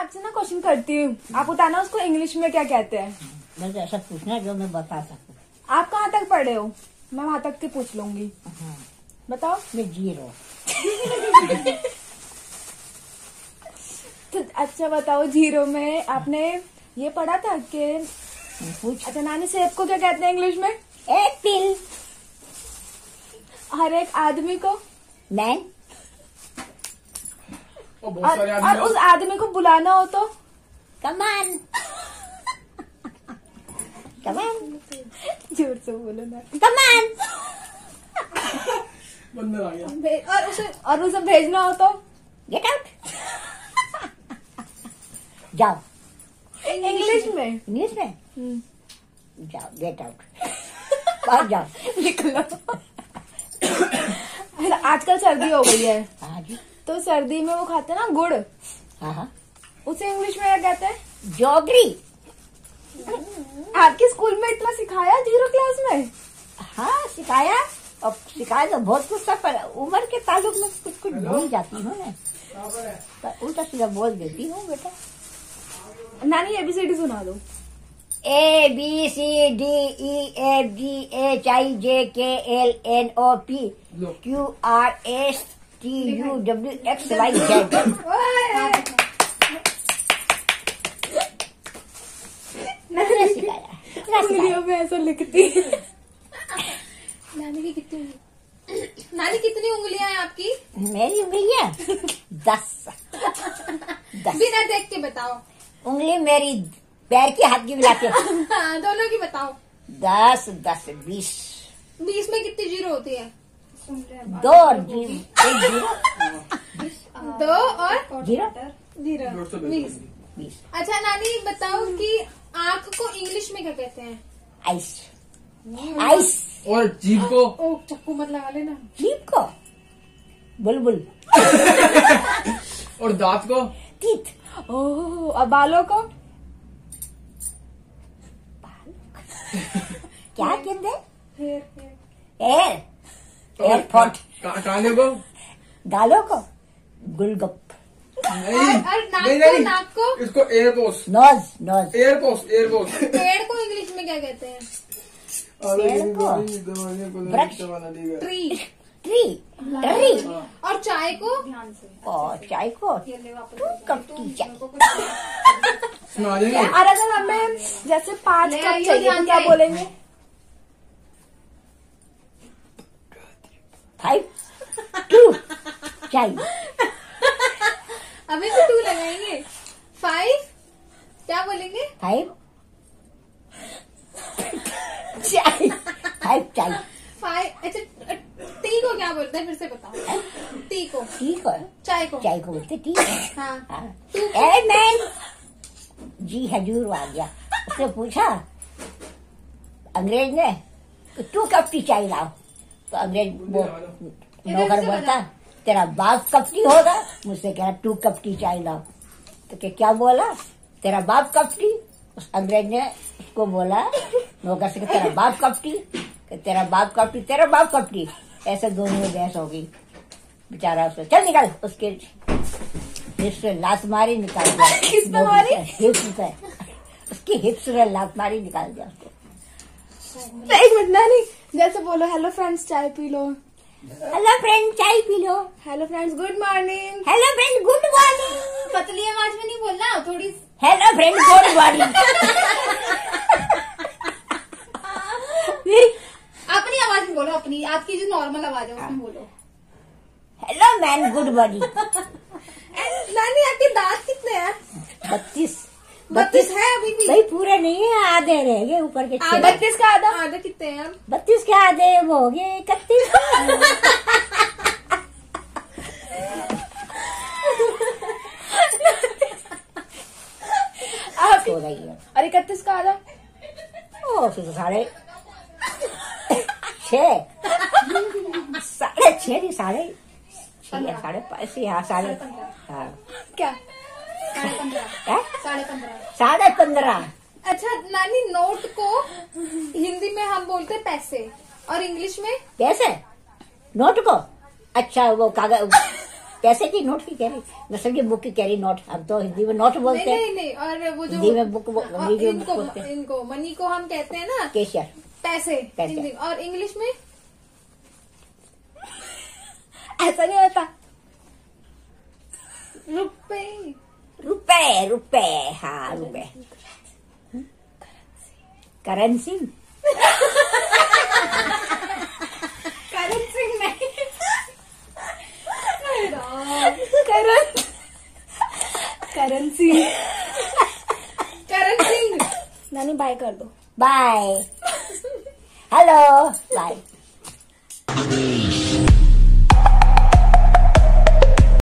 आपसे ना क्वेश्चन करती हूँ, आप बताना उसको इंग्लिश में क्या कहते हैं। मुझे ऐसा पूछना जो मैं बता सकूं। आप कहाँ तक पढ़े हो? मैं वहाँ तक के पूछ लूंगी। हाँ, बताओ। मैं 0। तो अच्छा बताओ, 0 में आपने ये पढ़ा था कि पूछ। अच्छा नानी सेब को क्या कहते हैं इंग्लिश में? एप्पल। हर एक आदमी को मैन। और उस आदमी को बुलाना हो तो कमान। कमान। जोर से बोलो ना। कमान। बंदर आ गया। और उसे भेजना हो तो गेट आउट। जाओ। इंग्लिश में। इंग्लिश में जाओ, गेट आउट। बाहर जाओ, निकलो। आजकल सर्दी हो गई है, हाँ जी। तो सर्दी में वो खाते हैं ना गुड़, हाँ हाँ। उसे इंग्लिश में क्या कहते हैं? जॉगरी। आपके स्कूल में इतना सिखाया 0 क्लास में? हाँ सिखाया, और सिखाया तो बहुत कुछ था, पर उम्र के ताल्लुक में कुछ कुछ भूल जाती हूँ मैं, पर उल्टा सीधा बोल देती हूँ बेटा। नानी ABCD सुना दो। ABCDEFGHIJKLNOP QRSTUWXYZ। मैंने सिखाया। वीडियो में ऐसा लिखती। नानी कितनी उंगलियां हैं आपकी? मेरी उंगलियां 10। बिना देख के बताओ। उंगली मेरी पैर की हाथ की मिला के हाँ, दोनों की बताओ। 10 10 20। 20 में कितनी 0 होती है? 2 और 0। 2 और 0 20। 20। अच्छा नानी बताओ कि आँख को इंग्लिश में क्या कहते हैं? आइस। आइस। और जीभ को? ओ चक्कू मत लगा लेना। जीभ को बुलबुल। और दांत को? टीथ। ओह, और बालों को? क्या कहते हैं? एयर। एयरपोर्ट। काने को? गालों को गुलगप। और नाक को इसको एयरपोस। नोज। नोज। एयरपोस। एयरपोस। पेड़ को इंग्लिश में क्या कहते हैं? वृक्ष। ट्री। ट्री। ट्री। और चाय को? और चाय को 2 कप की चाय। सुना देंगे। और अगर हमें जैसे 5 ले कप आइए, चाहिए तो ध्यान क्या से। बोलेंगे? 5 2 चाय। अभी तो 2 लगाएंगे। 5 क्या बोलेंगे? 5 चाय। 5 चाय। 5 अच्छा टी को क्या बोलते हैं? फिर से बताओ। टी को? टी को? चाय को? चाय को बोलते टी। हाँ। हाँ। टू ए मैन जी हजूर आ गया। उसने पूछा अंग्रेज ने 2 कप की चाय लाओ, तो अंग्रेज वो नौकर बोलता तेरा बाप कप की होगा, मुझसे कह 2 कप की चाय लाओ, तो क्या बोला तेरा बाप कप की? उस अंग्रेज ने उसको बोला नौकर से तेरा बाप कप की, तेरा बाप कप की, तेरा बाप कप की। ऐसे दोनों में बहस हो गई। बेचारा उसको चल निकल, उसके हिप्स से लात मारी निकाल दिया। किस पे मारी? हिप्स पे, उसकी हिप्स से लात मारी निकाल दिया उसको। एक मिनट नानी, जैसे बोलो हेलो फ्रेंड्स चाय पी लो, हेलो फ्रेंड चाय पी लो, hello friends good morning, hello friend good morning. पतली आवाज में नहीं बोलना, थोड़ी। Hello friend good morning. अपनी आवाज में बोलो, अपनी आपकी जो नॉर्मल आवाज है उसमें बोलो। Hello man good morning. नानी आपके दांत कितने हैं? 32 है अभी भी? भाई पूरे नहीं है, आधे रह गए ऊपर के। 32 का आधा। आधे कितने हैं? 32 के आधे वो हो गए 31। आप हो रही है। और 31 का आधा? ओ फिर 6.5 6.5 नहीं 6.5 5.5 हाँ 5.5 हाँ क्या? 15.5। 15.5। अच्छा नानी, नोट को हिंदी में हम बोलते हैं पैसे, और इंग्लिश में? कैसे नोट को? अच्छा वो कागज पैसे की नोट की कह रही, मैं समझी बुक की कह रही, नोट। हम तो हिंदी में नोट बोलते हैं, नहीं और वो जो हिंदी में बुक अंग्रेजी में बुक बोलते हैं। इनको मनी को हम कहते हैं ना केशर। पैसे, पैसे। हिंदी और इंग्लिश में ऐसा नहीं होता। रुपए। रुपए, रुपए, हाँ रुपए। करेंसी। करेंसी नहीं। करेंसी। करेंसी। नानी बाय कर दो। बाय। Hello, bye.